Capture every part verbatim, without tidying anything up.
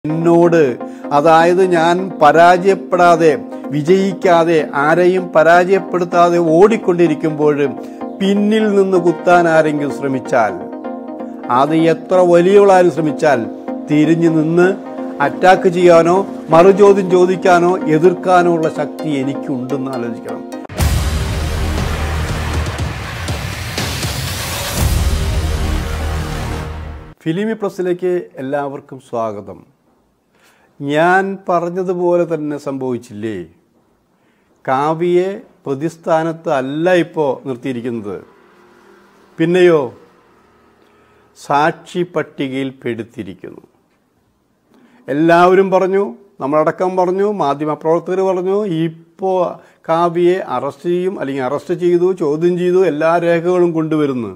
എന്നോട് അതായത് ഞാൻ പരാജയപ്പെടാതെ വിജയിക്കാതെ ആരെയും പരാജയപ്പെടുത്താതെ ഓടിക്കൊണ്ടിരിക്കുമ്പോൾ പിന്നിൽ നിന്ന് കുത്താൻ ആരെങ്കിലും ശ്രമിച്ചാൽ, അത് എത്ര വലിയവളാരും ശ്രമിച്ചാൽ തിരിഞ്ഞു നിന്ന് അറ്റാക്ക് ചെയ്യാനോ മറുചോദ്യം ചോദിക്കാനോ എതിർക്കാനോ ഉള്ള ശക്തി എനിക്കുണ്ടെന്ന് ആലോചിക്കണം. ഫിലിമി പ്ലസിലേക്ക് എല്ലാവർക്കും സ്വാഗതം. ഞാൻ പറഞ്ഞതുപോലെ തന്നെ സംഭവിച്ചില്ലേ? കാവ്യയെ പ്രതിസ്ഥാനത്ത് അല്ല ഇപ്പോൾ നിർത്തിയിരിക്കുന്നത്, പിന്നെയോ സാക്ഷി പട്ടികയിൽ പെടുത്തിയിരിക്കുന്നു. എല്ലാവരും പറഞ്ഞു, നമ്മളടക്കം പറഞ്ഞു, മാധ്യമപ്രവർത്തകർ പറഞ്ഞു, ഇപ്പോൾ കാവ്യയെ അറസ്റ്റ് ചെയ്യും, അല്ലെങ്കിൽ അറസ്റ്റ് ചെയ്തു, ചോദ്യം ചെയ്തു, എല്ലാ രേഖകളും കൊണ്ടുവരുന്നു.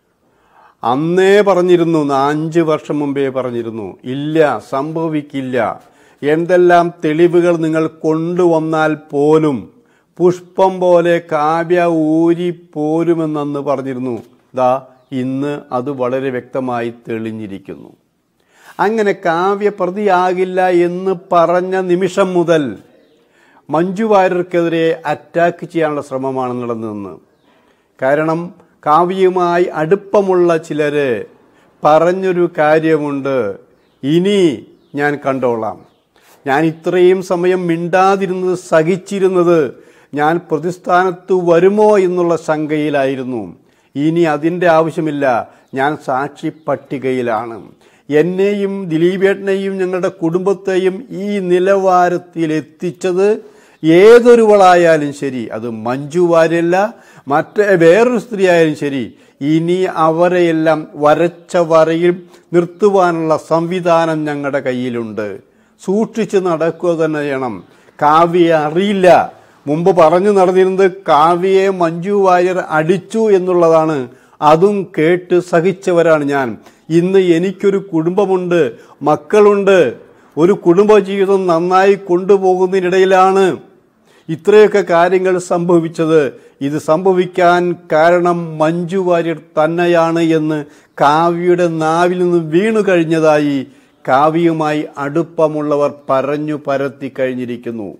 അന്നേ പറഞ്ഞിരുന്നു, അഞ്ച് വർഷം മുമ്പേ പറഞ്ഞിരുന്നു, ഇല്ല, സംഭവിക്കില്ല. എന്തെല്ലാം തെളിവുകൾ നിങ്ങൾ കൊണ്ടുവന്നാൽ പോലും പുഷ്പം പോലെ കാവ്യ ഊരി പോരുമെന്നന്ന് പറഞ്ഞിരുന്നു. ദാ ഇന്ന് അത് വളരെ വ്യക്തമായി തെളിഞ്ഞിരിക്കുന്നു. അങ്ങനെ കാവ്യ പ്രതിയാകില്ല എന്ന് പറഞ്ഞ നിമിഷം മുതൽ മഞ്ജു വാര്യർക്കെതിരെ അറ്റാക്ക് ചെയ്യാനുള്ള ശ്രമമാണ് നടന്നതെന്ന്. കാരണം കാവ്യയുമായി അടുപ്പമുള്ള ചിലര് പറഞ്ഞൊരു കാര്യമുണ്ട്, ഇനി ഞാൻ കണ്ടോളാം, ഞാൻ ഇത്രയും സമയം മിണ്ടാതിരുന്നത് സഹിച്ചിരുന്നത് ഞാൻ പ്രതിസ്ഥാനത്ത് വരുമോ എന്നുള്ള ശങ്കയിലായിരുന്നു. ഇനി അതിൻ്റെ ആവശ്യമില്ല, ഞാൻ സാക്ഷി പട്ടികയിലാണ്. എന്നെയും ദിലീപേട്ടനെയും ഞങ്ങളുടെ കുടുംബത്തെയും ഈ നിലവാരത്തിൽ എത്തിച്ചത് ഏതൊരുവളായാലും ശരി, അത് മഞ്ജു വാര്യല്ല, മറ്റേ വേറൊരു സ്ത്രീ ആയാലും ശരി, ഇനി അവരെയെല്ലാം വരച്ച വരയിൽ നിർത്തുവാനുള്ള സംവിധാനം ഞങ്ങളുടെ കയ്യിലുണ്ട്. സൂക്ഷിച്ച് നടക്കുക തന്നെ ചെയ്യണം. കാവ്യയെ അറിയില്ല. മുമ്പ് പറഞ്ഞു നടന്നിരുന്നത് കാവ്യയെ മഞ്ജു വാര്യർ അടിച്ചു എന്നുള്ളതാണ്. അതും കേട്ട് സഹിച്ചവരാണ് ഞാൻ. ഇന്ന് എനിക്കൊരു കുടുംബമുണ്ട്, മക്കളുണ്ട്, ഒരു കുടുംബജീവിതം നന്നായി കൊണ്ടുപോകുന്നതിനിടയിലാണ് ഇത്രയൊക്കെ കാര്യങ്ങൾ സംഭവിച്ചത്. ഇത് സംഭവിക്കാൻ കാരണം മഞ്ജു വാര്യർ തന്നെയാണ് എന്ന് കാവ്യയുടെ നാവിൽ നിന്ന് വീണു കഴിഞ്ഞതായി കാവ്യയുമായി അടുപ്പമുള്ളവർ പറഞ്ഞു പരത്തി കഴിഞ്ഞിരിക്കുന്നു.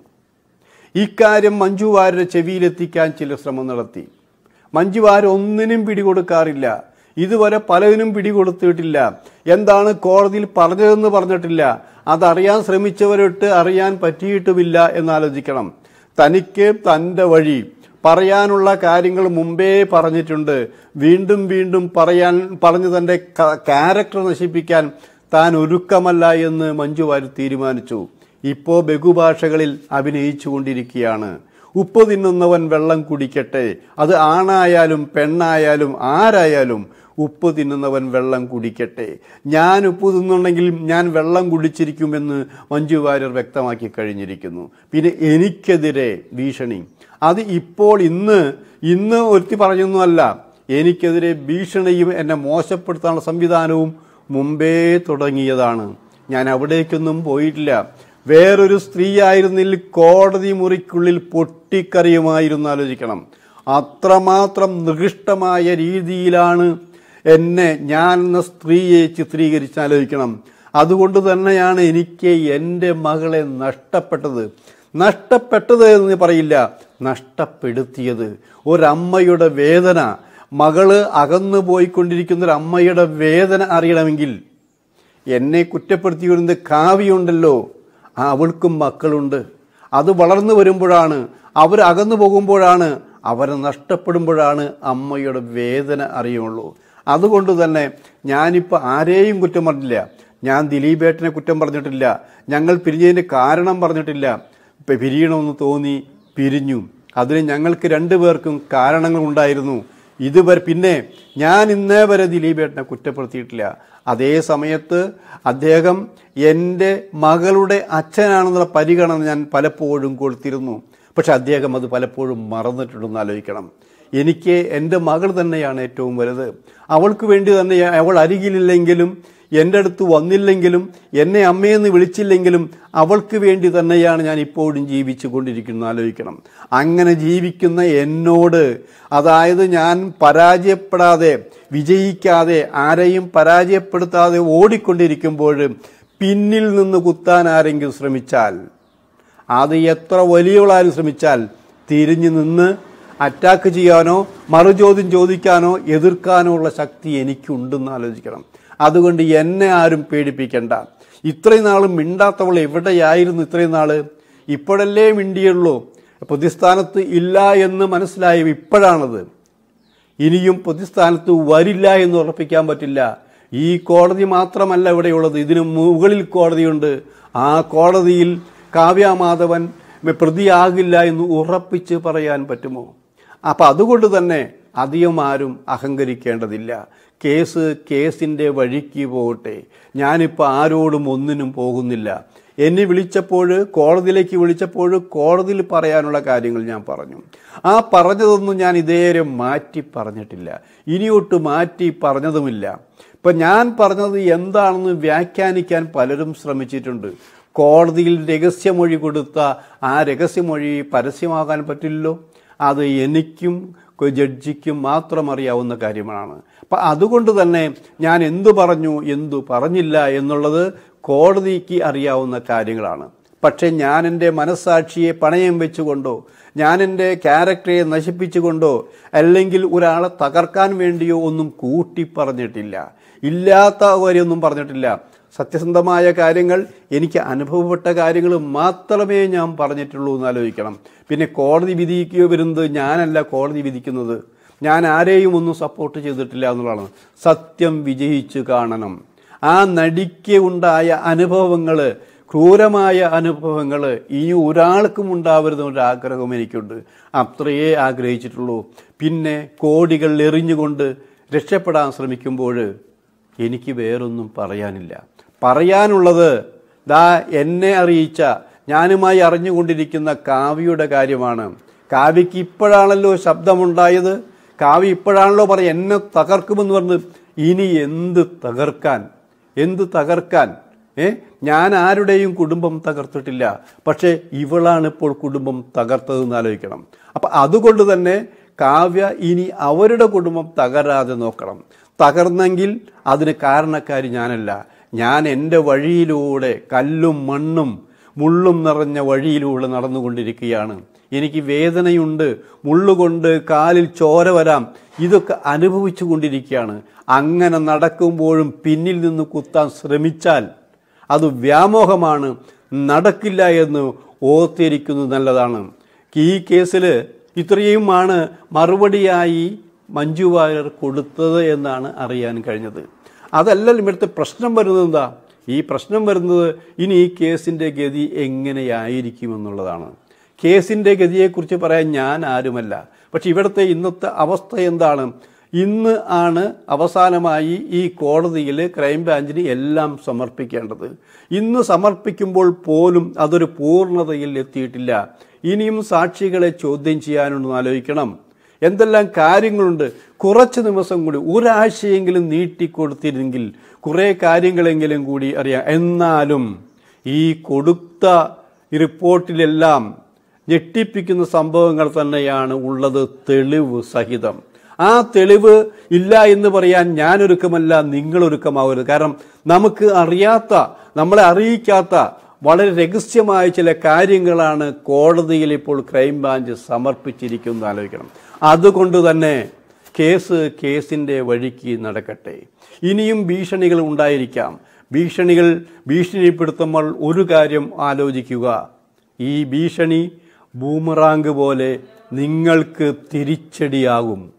ഇക്കാര്യം മഞ്ജു വാര്യരുടെ ചെവിയിലെത്തിക്കാൻ ചില ശ്രമം നടത്തി. മഞ്ജു വാര്യർ ഒന്നിനും പിടികൊടുക്കാറില്ല, ഇതുവരെ പലതിനും പിടികൊടുത്തിട്ടില്ല. എന്താണ് കോടതിയിൽ പറഞ്ഞതെന്ന് പറഞ്ഞിട്ടില്ല. അതറിയാൻ ശ്രമിച്ചവരിട്ട് അറിയാൻ പറ്റിയിട്ടുമില്ല എന്നാലോചിക്കണം. തനിക്ക് തൻ്റെ വഴി പറയാനുള്ള കാര്യങ്ങൾ മുമ്പേ പറഞ്ഞിട്ടുണ്ട്. വീണ്ടും വീണ്ടും പറയാൻ പറഞ്ഞ് തൻ്റെ ക്യാരക്ടർ നശിപ്പിക്കാൻ താൻ ഒരുക്കമല്ല എന്ന് മഞ്ജു വാര്യർ തീരുമാനിച്ചു. ഇപ്പോൾ ബഹുഭാഷകളിൽ അഭിനയിച്ചു കൊണ്ടിരിക്കുകയാണ്. ഉപ്പ് തിന്നുന്നവൻ വെള്ളം കുടിക്കട്ടെ, അത് ആണായാലും പെണ്ണായാലും ആരായാലും ഉപ്പ് തിന്നുന്നവൻ വെള്ളം കുടിക്കട്ടെ. ഞാൻ ഉപ്പ് തിന്നുണ്ടെങ്കിൽ ഞാൻ വെള്ളം കുടിച്ചിരിക്കുമെന്ന് മഞ്ജു വാര്യർ വ്യക്തമാക്കി കഴിഞ്ഞിരിക്കുന്നു. പിന്നെ എനിക്കെതിരെ ഭീഷണി, അത് ഇപ്പോൾ ഇന്ന് ഇന്ന് ഒരുത്തി പറഞ്ഞൊന്നുമല്ല, എനിക്കെതിരെ ഭീഷണിയും എന്നെ മോശപ്പെടുത്താനുള്ള സംവിധാനവും മുമ്പേ തുടങ്ങിയതാണ്. ഞാൻ അവിടേക്കൊന്നും പോയിട്ടില്ല. വേറൊരു സ്ത്രീ ആയിരുന്നിൽ കോടതി മുറിക്കുള്ളിൽ പൊട്ടിക്കറിയുമായിരുന്നു. ആലോചിക്കണം, അത്രമാത്രം നികൃഷ്ടമായ രീതിയിലാണ് എന്നെ ഞാൻ എന്ന സ്ത്രീയെ ചിത്രീകരിച്ചാലോചിക്കണം. അതുകൊണ്ട് തന്നെയാണ് എനിക്ക് എൻ്റെ മകളെ നഷ്ടപ്പെട്ടത്. നഷ്ടപ്പെട്ടത് എന്ന് പറയില്ല, നഷ്ടപ്പെടുത്തിയത്. ഒരമ്മയുടെ വേദന, മകള് അകന്നു പോയിക്കൊണ്ടിരിക്കുന്ന ഒരു അമ്മയുടെ വേദന അറിയണമെങ്കിൽ എന്നെ കുറ്റപ്പെടുത്തിയിരുന്നത് കാവ്യയുണ്ടല്ലോ, അവൾക്കും മക്കളുണ്ട്. അത് വളർന്നു വരുമ്പോഴാണ്, അവർ അകന്നു പോകുമ്പോഴാണ്, അവരെ നഷ്ടപ്പെടുമ്പോഴാണ് അമ്മയുടെ വേദന അറിയുള്ളൂ. അതുകൊണ്ട് തന്നെ ഞാനിപ്പോൾ ആരെയും കുറ്റം പറഞ്ഞില്ല. ഞാൻ ദിലീപേട്ടനെ കുറ്റം പറഞ്ഞിട്ടില്ല, ഞങ്ങൾ പിരിഞ്ഞതിൻ്റെ കാരണം പറഞ്ഞിട്ടില്ല. ഇപ്പം പിരിയണമെന്ന് തോന്നി, പിരിഞ്ഞു. അതിന് ഞങ്ങൾക്ക് രണ്ടുപേർക്കും കാരണങ്ങൾ ഉണ്ടായിരുന്നു. ഇതുവരെ പിന്നെ ഞാൻ ഇന്നേ വരെ ദിലീപേട്ടനെ കുറ്റപ്പെടുത്തിയിട്ടില്ല. അതേ സമയത്ത് അദ്ദേഹം എൻ്റെ മകളുടെ അച്ഛനാണെന്നുള്ള പരിഗണന ഞാൻ പലപ്പോഴും കൊടുത്തിരുന്നു. പക്ഷെ അദ്ദേഹം അത് പലപ്പോഴും മറന്നിട്ടുണ്ടെന്ന് ആലോചിക്കണം. എനിക്ക് എൻ്റെ മകൾ തന്നെയാണ് ഏറ്റവും വലുത്. അവൾക്ക് വേണ്ടി തന്നെ അവൾ അരികിലില്ലെങ്കിലും എൻ്റെ അടുത്ത് വന്നില്ലെങ്കിലും എന്നെ അമ്മയെന്ന് വിളിച്ചില്ലെങ്കിലും അവൾക്ക് വേണ്ടി തന്നെയാണ് ഞാൻ ഇപ്പോഴും ജീവിച്ചു കൊണ്ടിരിക്കുന്നത്. ആലോചിക്കണം, അങ്ങനെ ജീവിക്കുന്ന എന്നോട്, അതായത് ഞാൻ പരാജയപ്പെടാതെ വിജയിക്കാതെ ആരെയും പരാജയപ്പെടുത്താതെ ഓടിക്കൊണ്ടിരിക്കുമ്പോൾ പിന്നിൽ നിന്ന് കുത്താൻ ആരെങ്കിലും ശ്രമിച്ചാൽ, അത് എത്ര വലിയവളാരും ശ്രമിച്ചാൽ തിരിഞ്ഞു നിന്ന് അറ്റാക്ക് ചെയ്യാനോ മറുചോദ്യം ചോദിക്കാനോ എതിർക്കാനോ ഉള്ള ശക്തി എനിക്കുണ്ടെന്ന് ആലോചിക്കണം. അതുകൊണ്ട് എന്നെ ആരും പേടിപ്പിക്കണ്ട. ഇത്രയും നാൾ മിണ്ടാത്തവൾ എവിടെയായിരുന്നു? ഇത്രയും നാൾ ഇപ്പോഴല്ലേ മിണ്ടിയുള്ളൂ. പ്രതിസ്ഥാനത്ത് ഇല്ല എന്ന് മനസ്സിലായ ഇപ്പോഴാണത്. ഇനിയും പ്രതിസ്ഥാനത്ത് വരില്ല എന്ന് ഉറപ്പിക്കാൻ പറ്റില്ല. ഈ കോടതി മാത്രമല്ല ഇവിടെയുള്ളത്, ഇതിനു മുകളിൽ കോടതിയുണ്ട്. ആ കോടതിയിൽ കാവ്യമാധവൻ പ്രതിയാകില്ല എന്ന് ഉറപ്പിച്ച് പറയാൻ പറ്റുമോ? അപ്പം അതുകൊണ്ട് തന്നെ അധികം ആരും അഹങ്കരിക്കേണ്ടതില്ല. കേസ് കേസിൻ്റെ വഴിക്ക് പോകട്ടെ. ഞാനിപ്പോൾ ആരോടും ഒന്നിനും പോകുന്നില്ല. എന്നെ വിളിച്ചപ്പോൾ, കോടതിയിലേക്ക് വിളിച്ചപ്പോൾ കോടതിയിൽ പറയാനുള്ള കാര്യങ്ങൾ ഞാൻ പറഞ്ഞു. ആ പറഞ്ഞതൊന്നും ഞാൻ ഇതേവരെ മാറ്റി പറഞ്ഞിട്ടില്ല, ഇനിയൊട്ട് മാറ്റി പറഞ്ഞതുമില്ല. ഇപ്പം ഞാൻ പറഞ്ഞത് എന്താണെന്ന് വ്യാഖ്യാനിക്കാൻ പലരും ശ്രമിച്ചിട്ടുണ്ട്. കോടതിയിൽ രഹസ്യമൊഴി കൊടുത്ത ആ രഹസ്യമൊഴി പരസ്യമാകാൻ പറ്റില്ലല്ലോ. അത് എനിക്കും ജഡ്ജിക്കും മാത്രം അറിയാവുന്ന കാര്യമാണ്. അപ്പം അതുകൊണ്ട് തന്നെ ഞാൻ എന്തു പറഞ്ഞു എന്തു പറഞ്ഞില്ല എന്നുള്ളത് കോടതിക്ക് അറിയാവുന്ന കാര്യങ്ങളാണ്. പക്ഷേ ഞാൻ എൻ്റെ മനസ്സാക്ഷിയെ പണയം വെച്ചുകൊണ്ടോ, ഞാൻ എൻ്റെ ക്യാരക്ടറെ നശിപ്പിച്ചുകൊണ്ടോ, അല്ലെങ്കിൽ ഒരാളെ തകർക്കാൻ വേണ്ടിയോ ഒന്നും കൂട്ടി പറഞ്ഞിട്ടില്ല. ഇല്ലാത്ത കാര്യമൊന്നും പറഞ്ഞിട്ടില്ല. സത്യസന്ധമായ കാര്യങ്ങൾ, എനിക്ക് അനുഭവപ്പെട്ട കാര്യങ്ങൾ മാത്രമേ ഞാൻ പറഞ്ഞിട്ടുള്ളൂ എന്ന് ആലോചിക്കണം. പിന്നെ കോടതി വിധിക്കുക വരുന്നത് ഞാനല്ല, കോടതി വിധിക്കുന്നത്. ഞാൻ ആരെയും ഒന്നും സപ്പോർട്ട് ചെയ്തിട്ടില്ല എന്നുള്ളതാണ്. സത്യം വിജയിച്ചു കാണണം. ആ നടിക്ക് ഉണ്ടായ അനുഭവങ്ങൾ, ക്രൂരമായ അനുഭവങ്ങൾ ഇനി ഒരാൾക്കും ഉണ്ടാവരുതെന്നൊരു ആഗ്രഹം എനിക്കുണ്ട്. അത്രയേ ആഗ്രഹിച്ചിട്ടുള്ളൂ. പിന്നെ കോടികൾ എറിഞ്ഞുകൊണ്ട് രക്ഷപ്പെടാൻ ശ്രമിക്കുമ്പോൾ എനിക്ക് വേറൊന്നും പറയാനില്ല. പറയാനുള്ളത് ദാ എന്നെ അറിയിച്ച, ഞാനുമായി അറിഞ്ഞുകൊണ്ടിരിക്കുന്ന കാവ്യയുടെ കാര്യമാണ്. കാവ്യക്ക് ഇപ്പോഴാണല്ലോ ശബ്ദമുണ്ടായത്. കാവ്യ ഇപ്പോഴാണല്ലോ പറയാം എന്നെ തകർക്കുമെന്ന് പറഞ്ഞ്. ഇനി എന്ത് തകർക്കാൻ, എന്ത് തകർക്കാൻ? ഏ ഞാൻ ആരുടെയും കുടുംബം തകർത്തിട്ടില്ല. പക്ഷേ ഇവളാണിപ്പോൾ കുടുംബം തകർത്തതെന്ന് ആലോചിക്കണം. അപ്പം അതുകൊണ്ട് തന്നെ കാവ്യ ഇനി അവരുടെ കുടുംബം തകരാതെ നോക്കണം. തകർന്നെങ്കിൽ അതിന് കാരണക്കാരി ഞാനല്ല. ഞാൻ എൻ്റെ വഴിയിലൂടെ, കല്ലും മണ്ണും മുള്ളും നിറഞ്ഞ വഴിയിലൂടെ നടന്നുകൊണ്ടിരിക്കുകയാണ്. എനിക്ക് വേദനയുണ്ട്, മുള്ളുകൊണ്ട് കാലിൽ ചോര വരാം, ഇതൊക്കെ അനുഭവിച്ചു കൊണ്ടിരിക്കുകയാണ്. അങ്ങനെ നടക്കുമ്പോഴും പിന്നിൽ നിന്ന് കുത്താൻ ശ്രമിച്ചാൽ അത് വ്യാമോഹമാണ്, നടക്കില്ല എന്ന് ഓർത്തിരിക്കുന്നത് നല്ലതാണ്. ഈ കേസിൽ ഇത്രയുമാണ് മറുപടിയായി മഞ്ജു വാര്യർ കൊടുത്തത് എന്നാണ് അറിയാൻ കഴിഞ്ഞത്. അതല്ലല്ലോ ഇവിടുത്തെ പ്രശ്നം വരുന്നത്. എന്താ ഈ പ്രശ്നം വരുന്നത്? ഇനി ഈ കേസിൻ്റെ ഗതി എങ്ങനെയായിരിക്കുമെന്നുള്ളതാണ്. കേസിൻ്റെ ഗതിയെക്കുറിച്ച് പറയാൻ ഞാൻ ആരുമല്ല. പക്ഷെ ഇവിടുത്തെ ഇന്നത്തെ അവസ്ഥ എന്താണ്? ഇന്ന് ആണ് അവസാനമായി ഈ കോടതിയിൽ ക്രൈംബ്രാഞ്ചിന് എല്ലാം സമർപ്പിക്കേണ്ടത്. ഇന്ന് സമർപ്പിക്കുമ്പോൾ പോലും അതൊരു പൂർണ്ണതയിൽ എത്തിയിട്ടില്ല. ഇനിയും സാക്ഷികളെ ചോദ്യം ചെയ്യാനുണ്ടെന്ന് ആലോചിക്കണം. എന്തെല്ലാം കാര്യങ്ങളുണ്ട്. കുറച്ച് ദിവസം കൂടി, ഒരാഴ്ചയെങ്കിലും നീട്ടിക്കൊടുത്തിരുന്നെങ്കിൽ കുറേ കാര്യങ്ങളെങ്കിലും കൂടി അറിയാം. എന്നാലും ഈ കൊടുത്ത റിപ്പോർട്ടിലെല്ലാം ഞെട്ടിപ്പിക്കുന്ന സംഭവങ്ങൾ തന്നെയാണ് ഉള്ളത്, തെളിവ് സഹിതം. ആ തെളിവ് ഇല്ല എന്ന് പറയാൻ ഞാനൊരുക്കമല്ല, നിങ്ങളൊരുക്കമാവരുത്. കാരണം നമുക്ക് അറിയാത്ത, നമ്മളെ അറിയിക്കാത്ത വളരെ രഹസ്യമായ ചില കാര്യങ്ങളാണ് കോടതിയിൽ ഇപ്പോൾ ക്രൈംബ്രാഞ്ച് സമർപ്പിച്ചിരിക്കുന്നത് ആലോചിക്കണം. അതുകൊണ്ട് തന്നെ കേസ് കേസിൻ്റെ വഴിക്ക് നടക്കട്ടെ. ഇനിയും ഭീഷണികൾ ഉണ്ടായിരിക്കാം. ഭീഷണികൾ ഭീഷണിപ്പെടുത്തുമ്പോൾ ഒരു കാര്യം ആലോചിക്കുക, ഈ ഭീഷണി ബൂമറാങ് പോലെ നിങ്ങൾക്ക് തിരിച്ചടിയാകും.